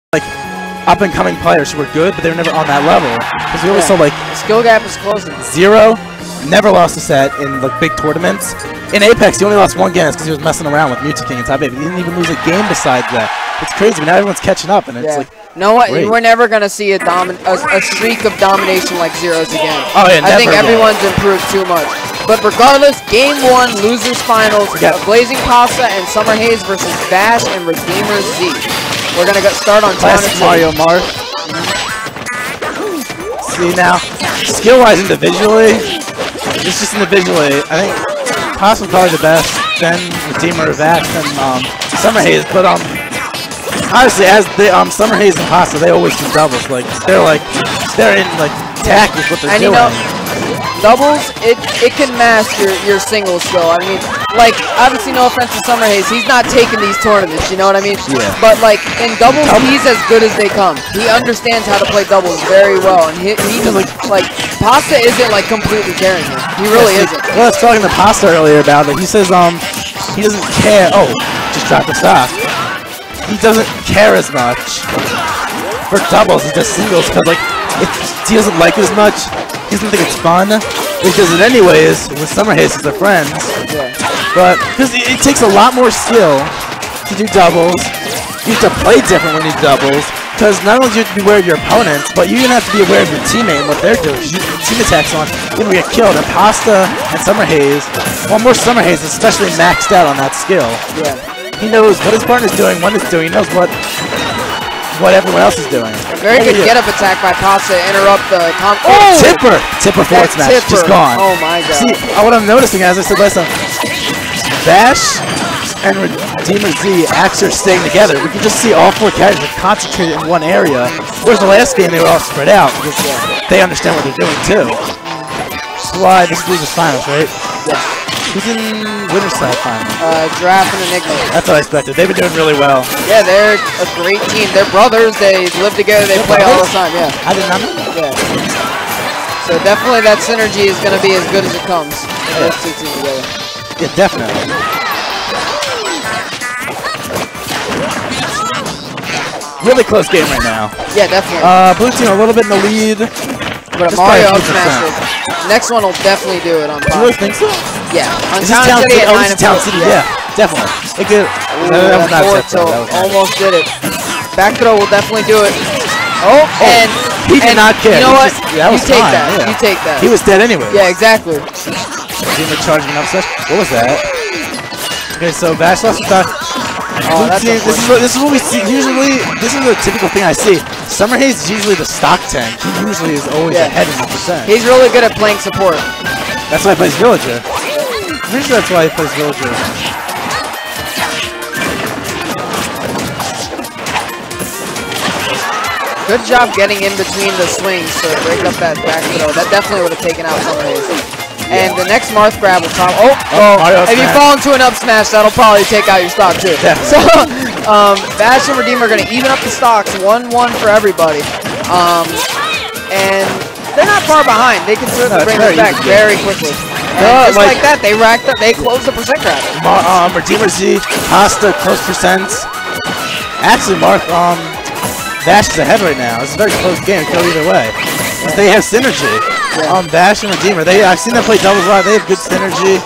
like up-and-coming players who were good, but they were never on that level. Because we always saw like the skill gap is closing. Zero never lost a set in like big tournaments. In Apex, he only lost one game because he was messing around with Mewtwo King and Top 8. He didn't even lose a game besides that. It's crazy, but now everyone's catching up, and it's like. No, great. we're never gonna see a streak of domination like Zero's again. Oh yeah, I think everyone's improved too much. But regardless, Game 1, losers finals, Blazing Pasta and Summer Haze versus Bash and Redeemer Z. We're gonna start on Classic Mario Marth. See now, skill-wise individually, it's just individually. I think Pasta's probably the best, then Redeemer, Bash, then Summer Haze. But honestly, as the Summer Haze and Pasta, they always do doubles. Like they're in like tack with what they're doing. You know, doubles, it can mask your single skill. I mean, like, obviously no offense to Summer Haze, he's not taking these tournaments, you know what I mean? Yeah. But like in doubles, he's as good as they come. He understands how to play doubles very well, and he just like Pasta isn't like completely carrying him. He really isn't. Well, I was talking to Pasta earlier about it. He says he doesn't care. Oh, just dropped the stock. He doesn't care as much for doubles. He does singles because like he doesn't like it as much. He doesn't think it's fun because in any ways with Summer Haze they're friends. Yeah. But because it takes a lot more skill to do doubles. You have to play different when you do doubles. Because not only do you have to be aware of your opponents, but you even have to be aware of your teammate and what they're doing. Because you team attacks on, you're gonna get killed. And Pasta and Summer Haze, well, more Summer Haze, especially maxed out on that skill. Yeah. He knows what his partner's doing, when it's doing. He knows what everyone else is doing. A very good get-up attack by Pasta to interrupt the Tipper forward smash, just gone. Oh my god. See, what I'm noticing, as I said last time, Bash and Redeemer Z actually are staying together. We can just see all four characters are concentrated in one area, whereas the last game they were all spread out because they understand what they're doing too. That's why this is losers finals, right? Yeah. Who's in winner's side final? Giraffe and Enigma. That's what I expected. They've been doing really well. Yeah, they're a great team. They're brothers. They live together. They play all the time. Yeah. I did not know that. Yeah. So definitely that synergy is going to be as good as it comes. Those two teams together. Yeah, definitely. Really close game right now. Yeah, definitely. Blue team a little bit in the lead. But Mario up smash it. Next one will definitely do it on top. Do you really think so? Yeah. On Town City at 9 and Town City, yeah. Definitely. It could. That was not acceptable. Almost did it. Back throw will definitely do it. Oh, and he did not care. You know what? That was you take fine. that. Yeah. You take that. He was dead anyway. Yeah, exactly. Redeemer charging up such. What was that? Okay, so Bash lost the stock. Oh, that's this is what we see. Usually, this is a typical thing I see. Summer Haze is usually the stock tank. He usually is always ahead in the percent. He's really good at playing support. That's why he plays Villager. I'm pretty sure that's why he plays Villager. Good job getting in between the swings to break up that back throw. That definitely would have taken out Summer Haze. And the next Marth grab will probably... if you fall into an up smash, that'll probably take out your stock too. Definitely. So, Bash and Redeemer are going to even up the stocks, 1-1 for everybody. And they're not far behind. They can certainly bring this back very quickly. And just like that, they racked up, they closed the percent grab. Redeemer Z, Pasta, close percents. Actually, Bash is ahead right now. It's a very close game. It could go either way. They have synergy. Yeah. Bash and Redeemer. I've seen them play doubles a lot. They have good synergy.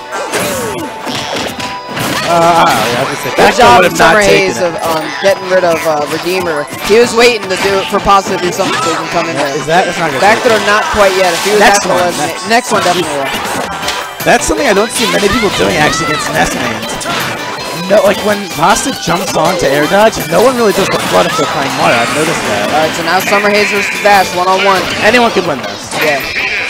Good job of Summer Haze of getting rid of Redeemer. He was waiting to do it for Pasta to do something so he can come in there. That's not good. Back throw not quite yet. If he was next one definitely will. That's something I don't see many people doing actually against Ness mains. No, like when Pasta jumps on to air dodge, no one really does the flood if they're playing Mario. I've noticed that. Alright, so now Summer Haze versus Bash, 1-on-1. Anyone could win this. Yeah.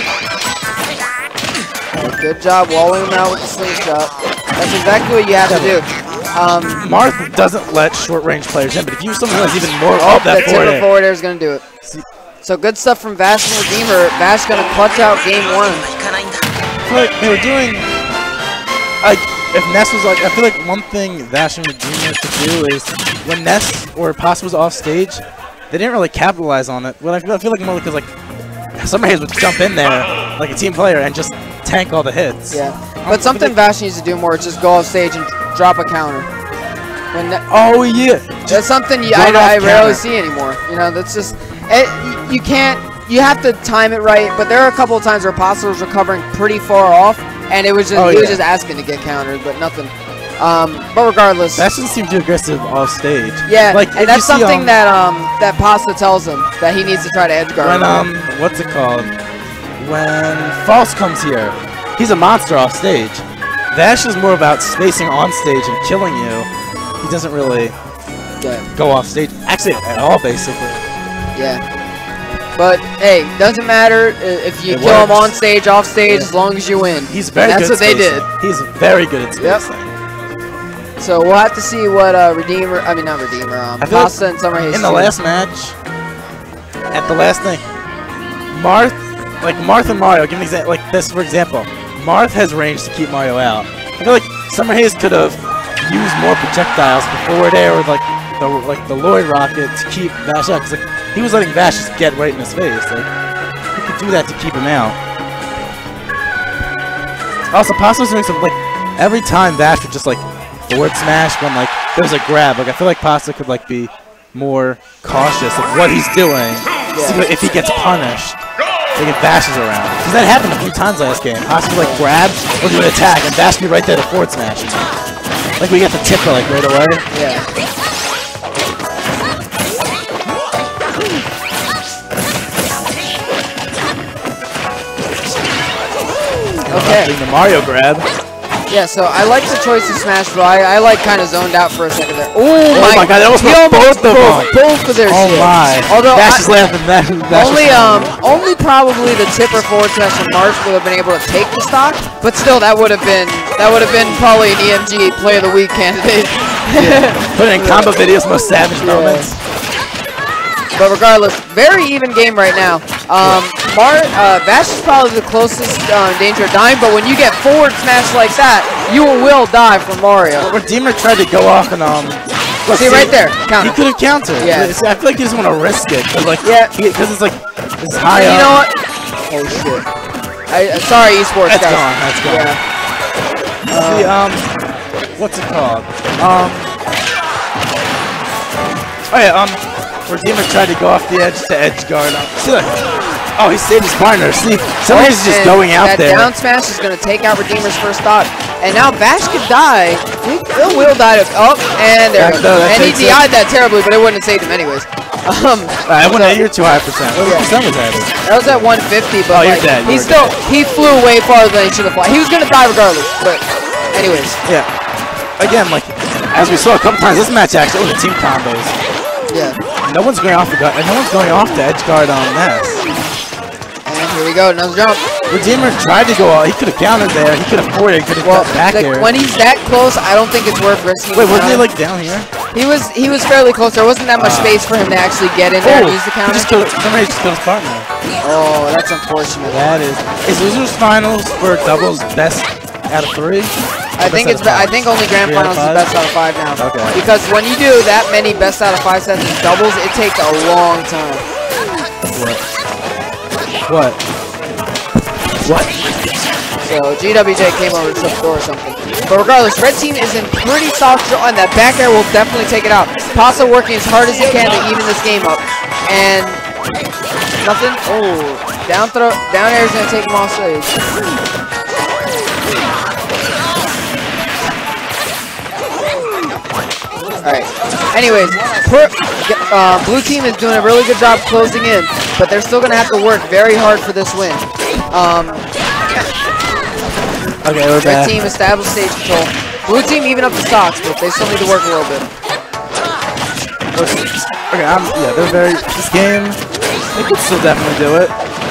Good job walling him out with the slingshot. That's exactly what you have to do. Marth doesn't let short-range players in, but if you use someone who has even more that forward air is going to do it. So good stuff from Bash and Redeemer. Bash going to clutch out game 1. I feel like they were doing... if Ness was like... I feel like one thing Bash and Redeemer could do is when Ness or Pasta was off stage, they didn't really capitalize on it. Well, I feel like more because like Summer Haze would jump in there like a team player and just tank all the hits. Yeah. But something Bash needs to do more is just go off stage and drop a counter. Oh yeah. That's something I rarely see anymore. You know, that's just you can't. You have to time it right. But there are a couple of times where Pasta was recovering pretty far off, and it was just he was just asking to get countered, but nothing. But regardless, that doesn't seem too aggressive off stage. Yeah, like, and that's something that that Pasta tells him that he needs to try to edge guard. When what's it called? When False comes here, he's a monster off stage. Vash is more about spacing on stage and killing you. He doesn't really go off stage, actually at all, basically. Yeah. But hey, doesn't matter if you kill him on stage, off stage, as long as you win. He's very good. That's what they did. He's very good at spacing. Yep. So we'll have to see what Redeemer, Pasta and Summer Haze. In the last match, at the last thing, Marth and Mario, give an example, like this for example. Marth has range to keep Mario out. I feel like Summer Haze could have used more projectiles before there, or like the Lloyd rocket to keep Vash out, because like, he was letting Vash just get right in his face. Like, he could do that to keep him out. Also, Pasta was doing some, like, every time Vash would just like forward smash when like there's a grab. Like I feel like Pasta could like be more cautious of what he's doing. See if he gets punished. Like if Vash is around. Because that happened a few times last game. Pasta would like grab or do an attack and Vash would be right there to forward smash. Like we get the tip like right away. Yeah. Okay. The Mario grab. Yeah, so I like the choice of Smash, but I like kind of zoned out for a second there. Oh my god, that was both of them. Both of their shit. My. Although Vash is laughing. Only probably the tipper forward smash from Marth would have been able to take the stock, but still that would have been probably an EMG Play of the Week candidate. Put it in combo videos, most savage moments. But regardless, very even game right now. Vash is probably the closest danger of dying, but when you get forward smash like that, you will die from Mario. Redeemer tried to go off and see right there, counter. He could have countered. Yeah. I feel like he doesn't want to risk it, cause like because it's like it's high up. You know what? Oh shit! Sorry, esports guys. That's gone. Yeah. See, what's it called? Oh yeah, Redeemer tried to go off the edge to edge guard. Oh, he saved his partner. See, somebody's just going out there. That down smash is going to take out Redeemer's first stock. And now Vash could die. He will die. And there we go. And he DI'd that terribly, but it wouldn't have saved him anyways. I went at your too high percent. What percent was that? That was at 150, but you're dead. He flew way farther than he should have flown. He was going to die regardless, but anyways. Yeah. Again, like, as we saw a couple times, this match actually was team combos. Yeah. No one's going off the guard, and no one's going off the edge guard on Ness. And here we go, another jump. Redeemer tried to go off. He could have countered there. He could have forwarded. He could have got back there. When he's that close, I don't think it's worth risking. Wait, wasn't he like down here? He was fairly close. There wasn't that much space for him to actually get in there and use the counter. Somebody just killed his partner. Oh, that's unfortunate. That is. Is losers finals for doubles best out of 3? I think only grand finals is best out of 5 now. Okay. Because when you do that many best out of 5 sets in doubles, it takes a long time. What? So GWJ came over to shut the door or something. But regardless, red team is in pretty soft draw, and that back air will definitely take it out. Pasta working as hard as he can to even this game up. And nothing. Oh, down air is gonna take him off stage. Alright, anyways, blue team is doing a really good job closing in, but they're still going to have to work very hard for this win. Okay, we're back. Red team established stage control. Blue team even up the stocks, but they still need to work a little bit. Okay, they're very, this game, they could still definitely do it.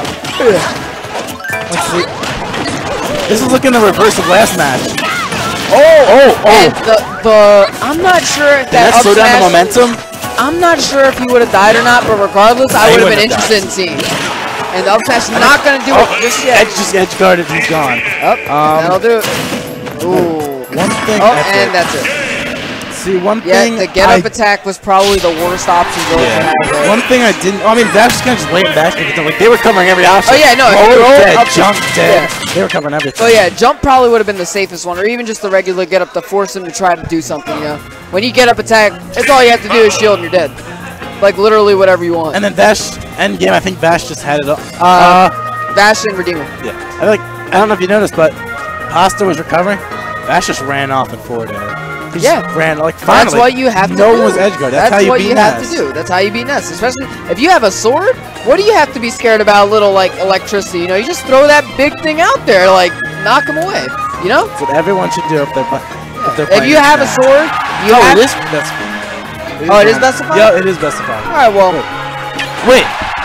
Let's see. This is looking the reverse of last match. And I'm not sure if that up slow down the smash, momentum. I'm not sure if he would have died or not, but regardless, I would have been interested in seeing. And the up smash is not going to do it just yet. Edge guarded, he's gone. That'll do it. Ooh. One thing. And that's it. See, one Yeah, thing the get-up attack was probably the worst option Villager had there. One thing I didn't... I mean, Vash was kind of just laying back. Like, they were covering every option. Oh, yeah, no. Dead, jump, dead. Yeah. They were covering everything. Oh, yeah, jump probably would have been the safest one, or even just the regular get-up to force him to try to do something, you know? When you get-up attack, that's all you have to do is shield and you're dead. Like, literally whatever you want. And then Vash, endgame, I think Vash just had it up. Vash and Redeemer. Yeah. I don't know if you noticed, but Pasta was recovering. Vash just ran off in forward air. He just ran, like, finally. That's what you have to do. No one was edge guard. That's how you beat Ness. That's what you have to do. That's how you beat Ness. Especially if you have a sword, what do you have to be scared about a little, like, electricity? You know, you just throw that big thing out there, like, knock him away. You know? That's what everyone should do if they're playing. If you have a sword, you have... it is specified. Oh, it is specified? Yeah, it is specified. All right, well... Wait.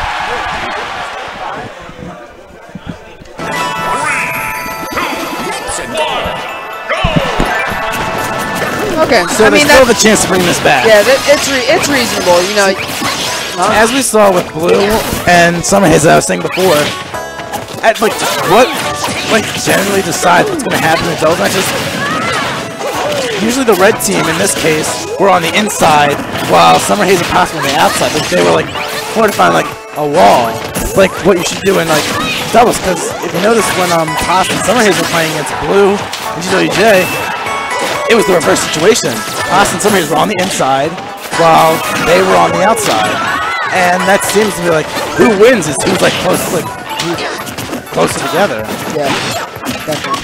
Okay, so I mean, there's still the chance to bring this back. Yeah, it's reasonable, you know. As we saw with Blue and some of his I was saying before, what generally decides what's going to happen in those matches? Usually the red team, in this case, were on the inside, while Summer Haze and Pasta were on the outside. Like they were like fortifying like a wall, like what you should do in like doubles. Because if you notice when Pasta and Summer Haze were playing against Blue and GWJ, it was the reverse situation. Pasta and Summer Haze were on the inside, while they were on the outside. And that seems to be like, who wins is who's like closer together. Yeah, definitely.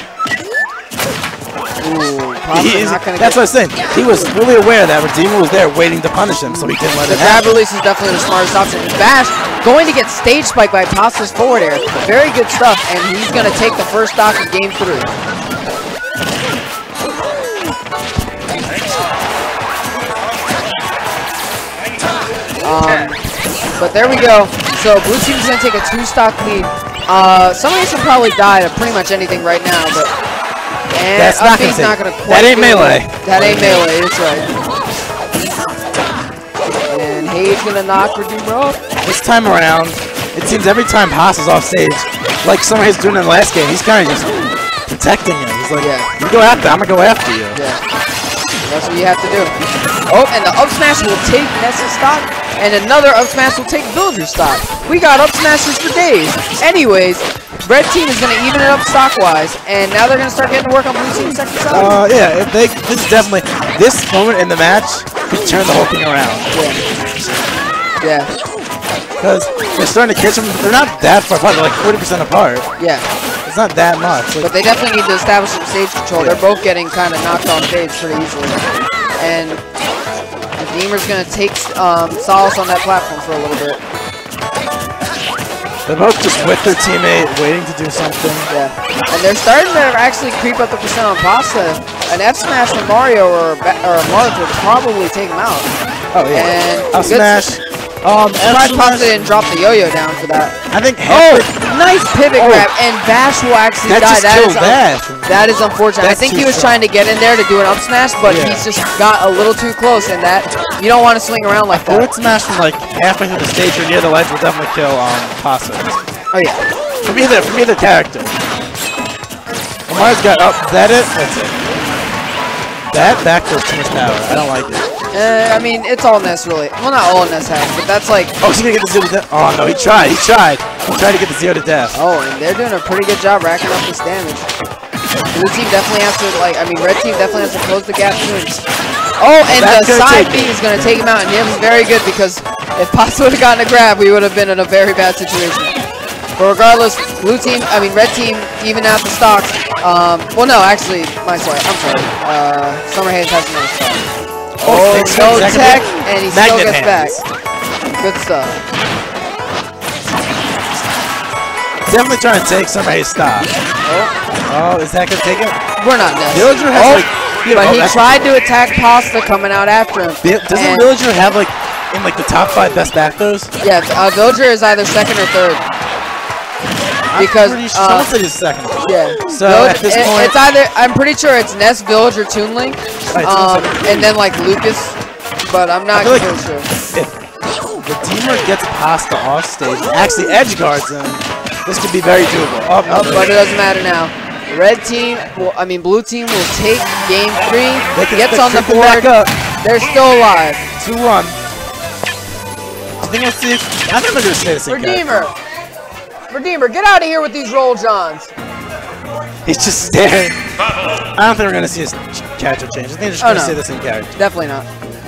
Ooh, that's what I was saying. He was fully aware that Redeemer was there waiting to punish him, so he didn't let it happen. The grab release is definitely the smartest option. Vash going to get stage spiked by Pasta's forward air. Very good stuff, and he's going to take the first stock of game 3. But there we go. So blue team's gonna take a 2-stock lead. Somebody should probably die to pretty much anything right now, but that's not gonna quite. That ain't melee. That ain't melee. That's right. And Hayes gonna knock Redeemer off. This time around, it seems every time Pasta's off stage, like Summer Haze doing in the last game, he's kind of just protecting him. He's like, you go after, I'm gonna go after you. Yeah. That's what you have to do. Oh, and the up smash will take Ness's stock, and another up smash will take Villager's stock. We got up smashes for days. Anyways, red team is going to even it up stock-wise, and now they're going to start getting to work on blue team's second side. Yeah, this moment in the match could turn the whole thing around. Yeah. Because they're starting to catch them. They're not that far apart. They're like 40% apart. Yeah. It's not that much. But they definitely need to establish some stage control. They're both getting kind of knocked off stage pretty easily. And Redeemer's going to take solace on that platform for a little bit. They're both just with their teammate, waiting to do something. Yeah. And they're starting to actually creep up the percent on Pasta. An F smash from Mario or Marth would probably take him out. Oh, yeah. And F smash. Pasta didn't drop the yo-yo down for that. I think. Nice pivot grab, and Vash will actually die. That is unfortunate. I think he was trying to get in there to do an up smash, but he's just got a little too close, and that you don't want to swing around like that. Forward smash from like halfway through the stage or near the ledge will definitely kill Pasta. Oh yeah. From either character. Omar's got up. Is that it? That's it. That backwards too much power. I don't like it. I mean, it's all Ness, really. Well, not all Ness has, but that's like... Oh, he's gonna get the 0 to death. Oh, no, he tried. He tried to get the 0 to death. Oh, and they're doing a pretty good job racking up this damage. Blue team definitely has to, red team definitely has to close the gap soon. Oh, and the side B is gonna take him out, and him is very good, because if Pasta would have gotten a grab, we would have been in a very bad situation. But regardless, red team, even out the stocks. Well, no, actually, I'm sorry. Summer Haze has another stock. Oh, no tech, and he still gets back. Good stuff. Definitely trying to take Summer Haze stock. Oh, is that gonna take it? We're not Ness. Villager has but he tried to attack Pasta coming out after him. Doesn't Villager have in the top 5 best back throws? Yeah, Villager is either second or third. Because someone said he's second. Yeah. So at this point, it's either I'm pretty sure it's Ness, Villager, Toon Link, and then like Lucas, but I'm not sure. If Redeemer gets Pasta off stage, and actually edge guards him, this could be very doable. But it doesn't matter now. Red team, blue team will take game 3. Gets on the board. They're still alive. 2-1. I think we'll see. I'm never gonna say the same. Redeemer, get out of here with these roll johns. He's just staring. I don't think we're gonna see his character change. I think they're just gonna say the same character. Definitely not.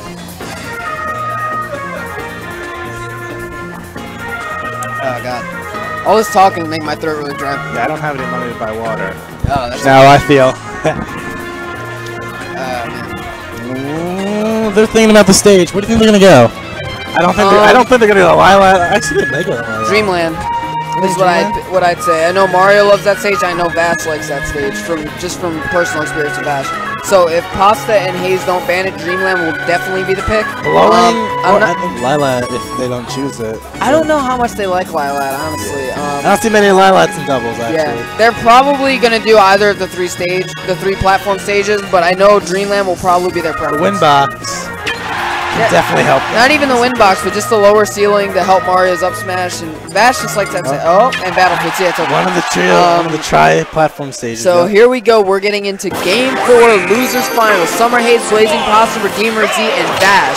Oh god. All this talking will make my throat really dry. Yeah, I don't have any money to buy water. Oh, that's now I feel. Ooh, they're thinking about the stage. Where do you think they're gonna go? I don't think they're gonna go Lila. Actually, they go Dreamland. This is what I'd say. I know Mario loves that stage. I know Vash likes that stage just from personal experience with Vash. So if Pasta and Haze don't ban it, Dreamland will definitely be the pick. I think Lila if they don't choose it. I don't know how much they like Lilat, honestly. I don't see many Lilats and doubles actually. Yeah, they're probably gonna do either of the 3 platform stages, but I know Dreamland will probably be their preference. The Winbox. Yeah, definitely help. Not even the Winbox, but just the lower ceiling to help Mario's up smash. And Vash just likes that. And Battlefield. Yeah, it's okay. One of the tri-platform stages. So here we go. We're getting into Game 4, Losers Final. Summer Haze, Blazing Pasta, Redeemer Z, and Vash.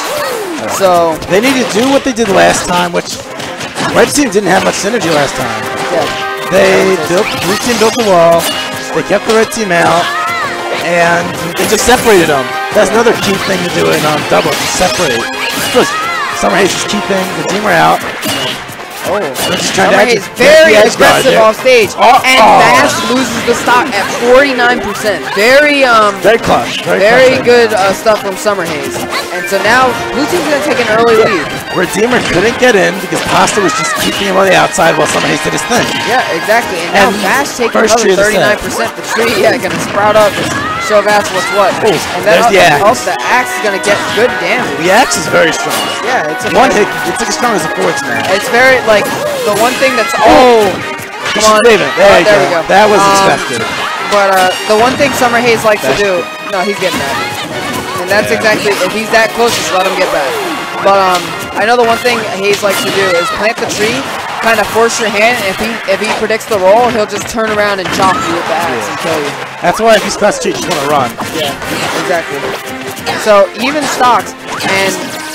So they need to do what they did last time, which Red Team didn't have much synergy last time. Yeah. Blue Team built the wall. They kept the Red Team out, and they just separated them. That's another key thing to do in double, separate. First, Summer Haze is keeping Redeemer out. Oh, Summer Haze very aggressive off stage, and Vash loses the stock at 49%. Very clutch. Very good stuff from Summer Haze. And so now Blue Team's gonna take an early lead. Redeemer couldn't get in because Pasta was just keeping him on the outside while Summer Haze did his thing. Yeah, exactly. And now Vash taking another 39%. The tree, gonna sprout up. Show Vash what's what. Ooh, and then also the axe is gonna get good damage. The axe is very strong. Yeah, it's one hit. It's as strong as a forward smash. It's very like the one thing that's come on. There we go. That was expected. But the one thing Summer Haze likes to do, no, he's getting that. And that's exactly, if he's that close, just let him get back. But I know the one thing Haze likes to do is plant the tree, kind of force your hand, and if he predicts the roll, he'll just turn around and chop you with the axe and kill you. That's why if you press cheat, you just want to run. Yeah, exactly. So even stocks, and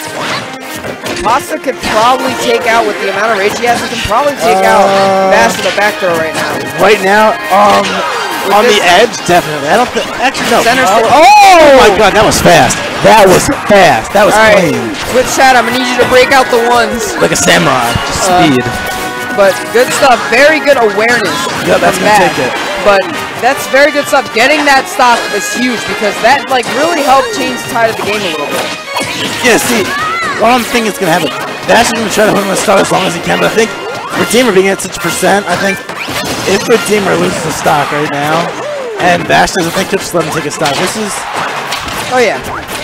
Pasta could probably take out, with the amount of rage he has, he can probably take out Vash with a back throw right now. Right now, on the edge, definitely. I don't think, actually no. Oh my god, that was fast. That was fast. That was clean. With chat, I'm gonna need you to break out the ones. Like a samurai, just speed. But good stuff. Very good awareness. Yeah, that's gonna take it. But that's very good stuff. Getting that stock is huge because that really helped change the tide of the game a little bit. Yeah, see, one thing is gonna happen. Vash is gonna try to hold him on the stock as long as he can, but I think Redeemer being at such a percent, I think if Redeemer loses the stock right now, and Vash doesn't think to just let him take a stock, this is... Oh yeah.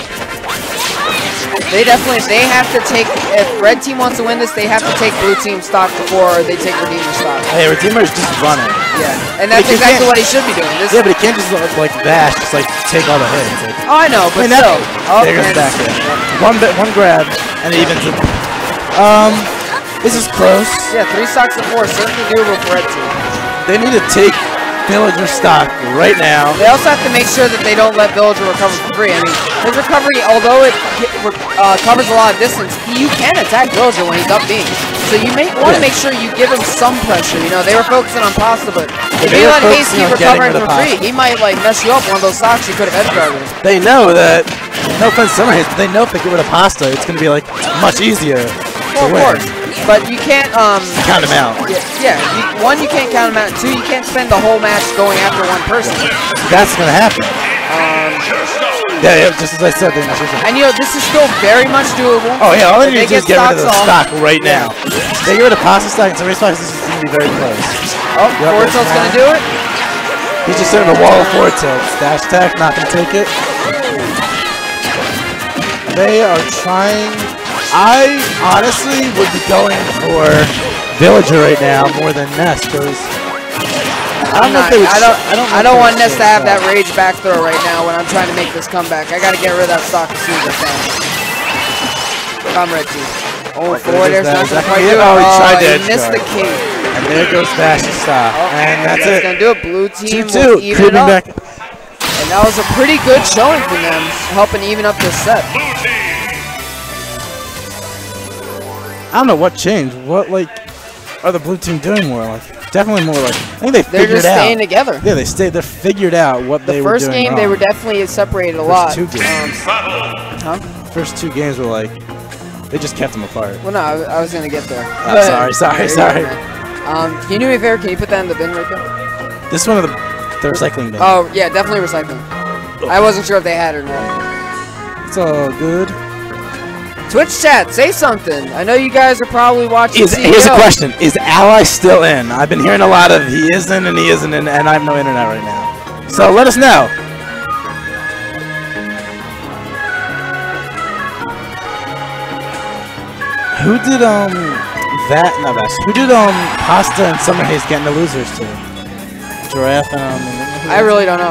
They have to take, if Red Team wants to win this, they have to take Blue Team stock before they take Redeemer stock. Hey, Redeemer is just running. Yeah, and that's exactly what he should be doing. Yeah, but he can't just like Vash, just like take all the hits. Like, oh, I know, but still. There goes back in. One grab, and it evens it. This is close. Yeah, 3 stocks to 4, certainly doable for Red Team. They need to take Villager stock right now. They also have to make sure that they don't let Villager recover for free. I mean, his recovery, although it covers a lot of distance, you can attack Villager when he's up beam. So you may want to make sure you give him some pressure. You know, they were focusing on Pasta, but if you let Haze keep recovering for free, he might like mess you up one of those stocks you could have edge guarded. They know that, no offense to Summer Haze, but they know if they get rid of Pasta, it's going to be like much easier to win. Of course. But you can't count him out. Yeah. One, you can't count him out. And 2, you can't spend the whole match going after one person. That's gonna happen. Yeah, just as I said. And you know, this is still very much doable. Oh yeah, all they need to do is get rid of the stock right now. They get rid of Pasta stock and Summer Haze stock. This is gonna be very close. Oh, forward tilt's gonna do it. He's just sitting on a wall of forward tilts. Dash attack, not gonna take it. They are trying. I honestly would be going for Villager right now more than Ness because I don't want Ness to have that rage back throw right now when I'm trying to make this comeback. I gotta get rid of that stock as soon as I can. Come Red Team. Oh, forward air's not going to quite do it. Oh, he tried to he missed the cape. And there goes Bash's stop. And that's it. Going to do it. Blue team 2-2. even it up. And that was a pretty good showing from them, helping even up this set. I don't know what changed. What, like, are the blue team doing more? Like, definitely more like, I think they figured out. They're just staying together. Yeah, they're figured out what they were doing. The first game, they were definitely separated a lot. First 2 games. First 2 games were like, they just kept them apart. Well, no, I was going to get there. Sorry. Can you do me a favor? Can you put that in the bin right there? This one of the recycling bin. Oh, yeah, definitely recycling. I wasn't sure if they had it or not. It's all good. Twitch chat, say something. I know you guys are probably watching. Here's a question. Is Ally still in? I've been hearing a lot of he isn't and he isn't in, and I have no internet right now. So let us know. Who did who did Pasta and Summer Haze getting the losers to? Giraffe and I really don't know.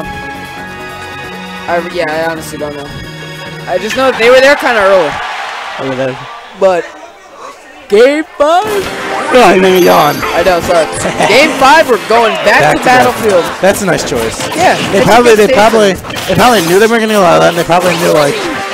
I honestly don't know. I just know they were there kind of early. Over there. But game 5. Oh, you made me yawn. I know, sorry. Game 5, we're going back to Battlefield. That's a nice choice. Yeah. They probably knew they were gonna get a lot of that, and they probably knew like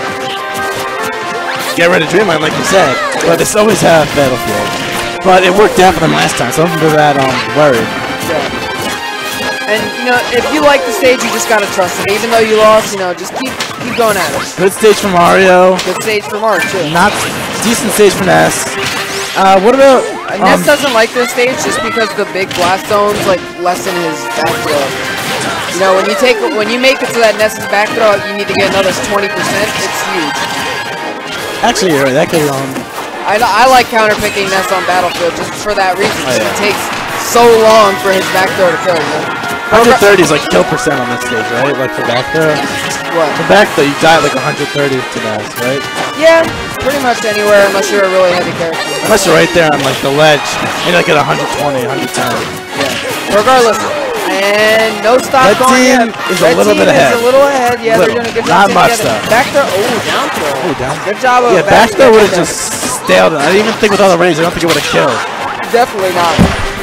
get rid of Dreamland, like you said. But they always have Battlefield. But it worked out for them last time, so I'm for that worried. Yeah. And you know, if you like the stage, you just gotta trust it. Even though you lost, you know, just keep going at it. Good stage for Mario. Good stage for Mario too. Not decent stage for Ness. What about Ness doesn't like this stage just because the big blast zones like lessen his back throw. You know, when you make it so that Ness's back throw, you need to get another 20%. It's huge. Actually, you're right. That could I like counterpicking Ness on Battlefield just for that reason. It takes so long for his back throw to kill. You know? 130 is like kill percent on this stage, right? Like for back throw. What? For back throw, you die at like 130 to Ness, right? Yeah, pretty much anywhere unless you're a really heavy character. Unless you're right there on like the ledge, and you're like at 120, 110. Yeah. Regardless. And no stop Red team is a little bit ahead. Is a little ahead. Yeah, they're doing a good job. Not much though. Back throw. Oh, down throw. Oh, down. Good job of back throw would have just staled it. I didn't even think with all the range. I don't think it would have killed. Definitely not.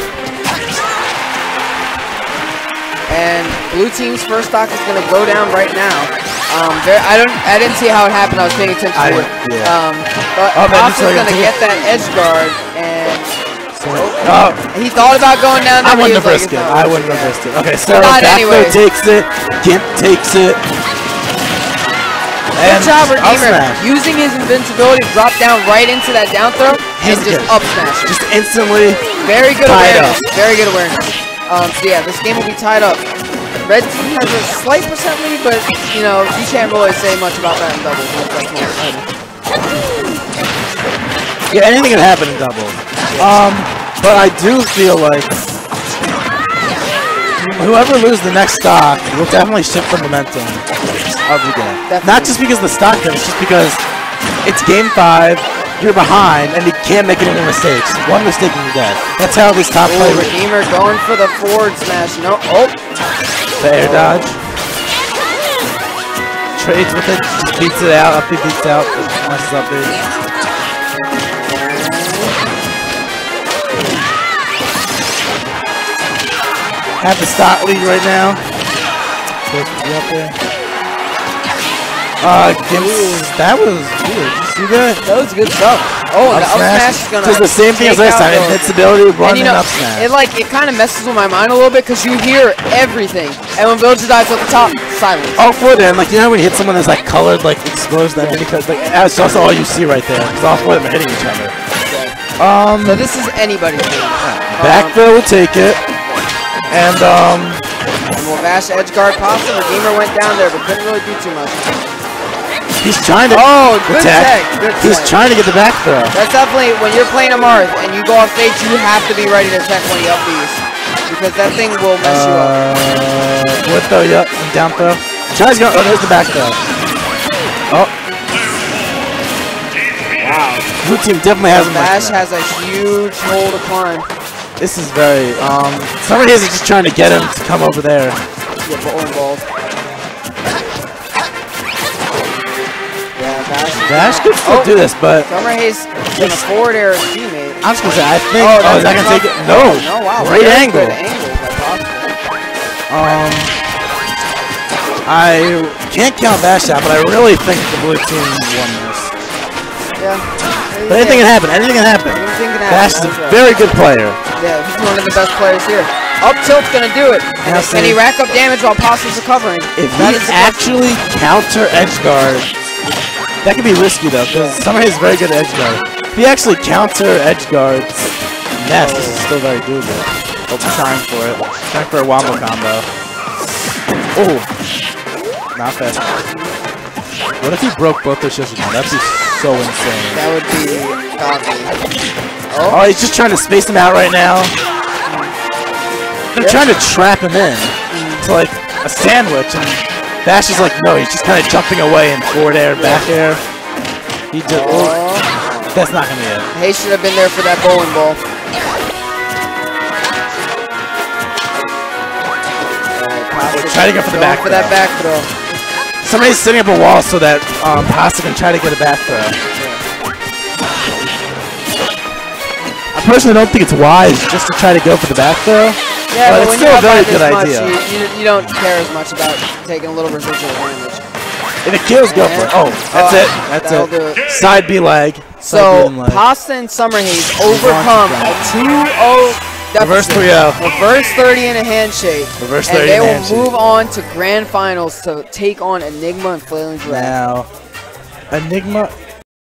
And blue team's first stock is going to go down right now. I didn't see how it happened. I was paying attention to it. Yeah. But Oscar's going to get that edge guard and. He thought about going down there. I wouldn't have risked it. I wouldn't have risked it. Okay, so back throw takes it. Gimp takes it. Good job, Redeemer. Using his invincibility, drop down right into that down throw and just up smash. Just instantly. Very good awareness. Very good awareness. So yeah, this game will be tied up. Red team has a slight percent lead, but you know you can't really say much about that in doubles. Yeah, anything can happen in doubles. But I do feel like whoever loses the next stock will definitely shift the momentum of the game. Definitely. Not just because of the stock game, it's just because it's game 5, you're behind, and you can't make any more mistakes. One mistake and you're dead. That's how this top player. Redeemer going for the forward smash. No, the air dodge. Trades with it, just beats it out, up he beats out, messes up there. Have the stock lead right now. Up there. That was good. Did you see that? That was good stuff. Oh, the up smash is gonna. Just the same thing as last time. Invincibility, run, and up smash. It kind of messes with my mind a little bit because you hear everything, and when Villager dives at the top, silence. Oh, for them, like you know when you hit someone that's like colored, like explosion, that because like that's also all you see right there. Because all 4 of them are hitting each other. So this is anybody's game. Back throw will take it. And we'll bash edge guard Pasta. Redeemer went down there, but couldn't really do too much. He's trying to good attack. Good He's trying to get the back throw. That's definitely, when you're playing a Marth and you go off stage, you have to be ready to attack when you up these. Because that thing will mess you up. Forward throw, yep, and down throw. Tries to go, there's the back throw. Oh. Wow. Blue team definitely has a bash has a huge hole to climb. This is very, somebody is just trying to get him to come over there. Yeah, bowling balls. Yeah, Dash could still do this, but Summer Hayes gonna forward air his teammate. I'm just gonna say I think. Oh, Oh, is that gonna take it? No. No, wow. Great Very angle. good angle by Possible. I can't count that shot, but I really think the blue team won this. Yeah. But anything can happen. Anything can happen. Anything can happen. Dash is a very good player. Yeah, he's one of the best players here. Up tilt's gonna do it. And can he rack up damage while Possible's recovering? If he actually counter edge guard, that could be risky though, because Summer Hayes is very good at edge guard. If he actually counter edge guards, this is still very doable. Oh, trying for it. Trying for a wombo combo. Oh, not fast. What if he broke both their shields again? That'd be so insane. That would be godly. Oh, he's just trying to space him out right now. They're trying to trap him in to like a sandwich, and Dash is like, no, he's just kind of jumping away in forward air, back air. He just, that's not gonna be it. Hayes should have been there for that bowling ball. Try to go for the back throw. That back throw. Somebody's setting up a wall so that Pasta can try to get a back throw. I personally don't think it's wise just to try to go for the back throw. Yeah, but it's when still you're a very up by good this much, idea. you don't care as much about taking a little residual damage. If it kills, go for it. Oh, that's it. That's it. Side B leg. So, Pasta and Summer Hayes overcome a 2-0 deficit. Reverse 3-0. Reverse 30 in a handshake. Reverse 30 and they in a will handshake. move on to grand finals to take on Enigma and Flailing Giraffe. Now, Enigma